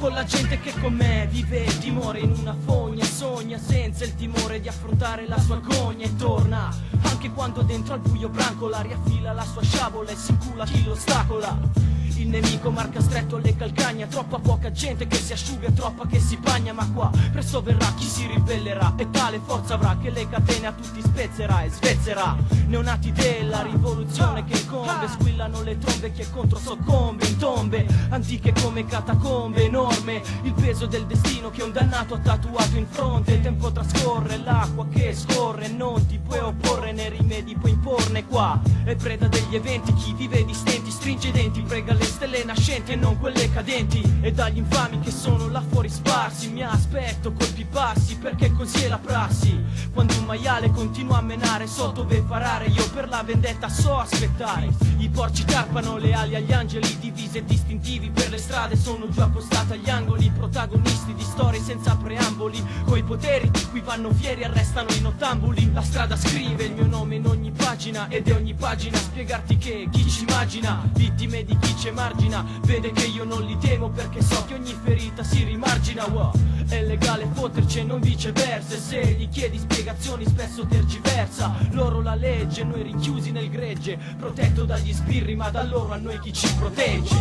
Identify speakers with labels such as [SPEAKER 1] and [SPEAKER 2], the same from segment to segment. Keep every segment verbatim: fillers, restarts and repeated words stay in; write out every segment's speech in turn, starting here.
[SPEAKER 1] con la gente che con me vive il timore in una fogna, sogna senza il timore di affrontare la sua agonia e torna anche quando dentro al buio branco l'aria fila la sua sciabola e si incula chi lo ostacola. Il nemico marca stretto alle calcagna, troppa poca gente che si asciuga, troppa che si bagna, ma qua presto verrà chi si ribellerà e tale forza avrà che le catene a tutti spezzerà e svezzerà. Neonati della rivoluzione che incombe, squillano le trombe, chi è contro soccombe in tombe antiche come catacombe, enorme il peso del destino che un dannato ha tatuato in fronte. Il tempo trascorre, l'acqua che scorre, non ti puoi opporre né rimedi puoi imporne. Qua è preda degli eventi, chi vive di stenti stringe i denti, prega le stelle nascenti e non quelle cadenti, e dagli infami che sono là fuori sparsi mi aspetto colpi bassi perché così è la prassi. Quando un maiale continua a menare so dove parare, io per la vendetta so aspettare. I porci tarpano le ali agli angeli, divise e distintivi per le strade sono già postate agli angoli, protagonisti di storie senza preamboli, coi poteri di cui vanno fieri arrestano i nottambuli. La strada scrive il mio nome in ogni pagina ed è ogni pagina spiegarti che chi ci immagina vittime di chi ci emargina vede che io non li temo perché so che ogni ferita si rimargina. Wow. È legale fotterci e non viceversa, e se gli chiedi spiegazioni spesso tergiversa. Loro la legge, noi rinchiusi nel gregge, protetto dagli sbirri ma da loro a noi chi ci protegge.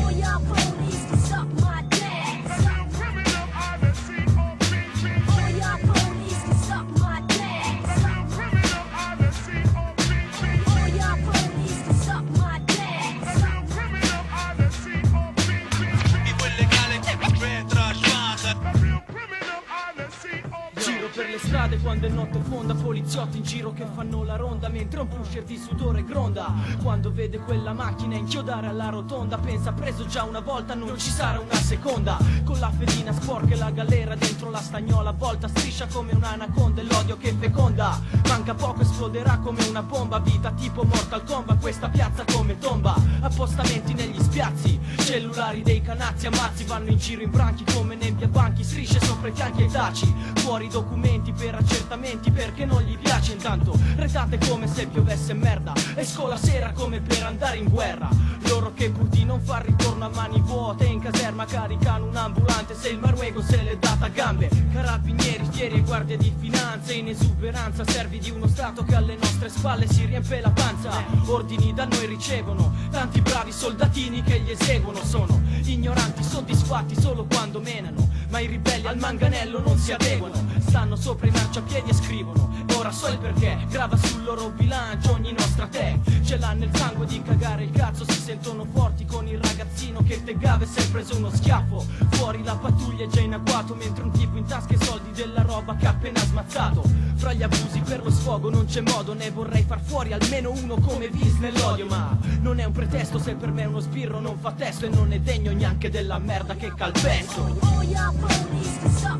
[SPEAKER 1] Per le strade quando è notte fonda, poliziotti in giro che fanno la ronda mentre un pusher di sudore gronda. Quando vede quella macchina inchiodare alla rotonda pensa preso già una volta non ci sarà una seconda. Con la fedina sporca e la galera dentro la stagnola volta striscia come un'anaconda e l'odio che feconda. Manca poco esploderà come una bomba, vita tipo Mortal Kombat questa piazza come tomba. Appostamenti negli spiazzi, cellulari dei canazzi ammazzi vanno in giro in branchi come nebbia banchi, strisce sopra i fianchi e i taci, fuori documenti per accertamenti perché non gli piace. Intanto retate come se piovesse merda, esco la sera come per andare in guerra. Loro che pur di non far ritorno a mani vuote in caserma caricano un ambulante se il maruego se l'è data a gambe. Carabinieri, fieri e guardie di finanza in esuberanza, servi di uno stato che alle nostre spalle si riempie la panza. Ordini da noi ricevono tanti bravi soldatini che gli eseguono, sono ignoranti soddisfatti solo quando menano, ma i ribelli al manganello non si adeguano. Stanno sopra i marciapiedi e scrivono, e ora so il perché, grava sul loro bilancio ogni nostra tag. Ce l'ha nel sangue di cagare il cazzo, si sentono forti con il ragazzino che te gave si è preso uno schiaffo. Fuori la pattuglia è già in agguato mentre un tipo in tasca i soldi della roba che ha appena smazzato. Fra gli abusi per lo sfogo non c'è modo, ne vorrei far fuori almeno uno come vis nell'odio, ma non è un pretesto se per me uno sbirro non fa testo e non è degno neanche della merda che calpesto.